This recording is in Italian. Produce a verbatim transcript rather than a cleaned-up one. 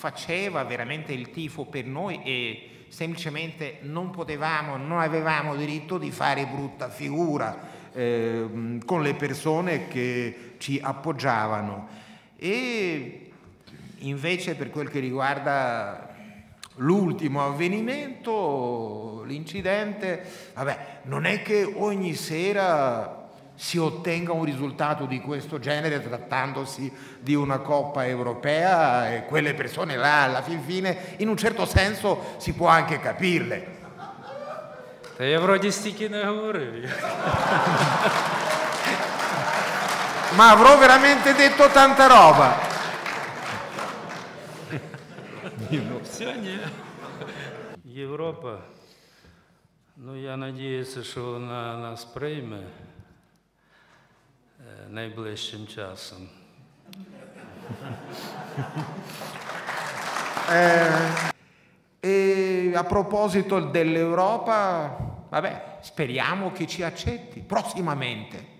faceva veramente il tifo per noi e semplicemente non potevamo, non avevamo diritto di fare brutta figura eh, con le persone che ci appoggiavano. E invece per quel che riguarda l'ultimo avvenimento, l'incidente, vabbè, non è che ogni sera si ottenga un risultato di questo genere trattandosi di una Coppa Europea e quelle persone là alla fin fine in un certo senso si può anche capirle. Та я вроді стільки не говорив. Ma avrò veramente detto tanta roba. Все ні. Європа, ну я сподіваюся, що вона нас прийме найближчим часом. Eh, e a proposito dell'Europa, vabbè, speriamo che ci accetti prossimamente.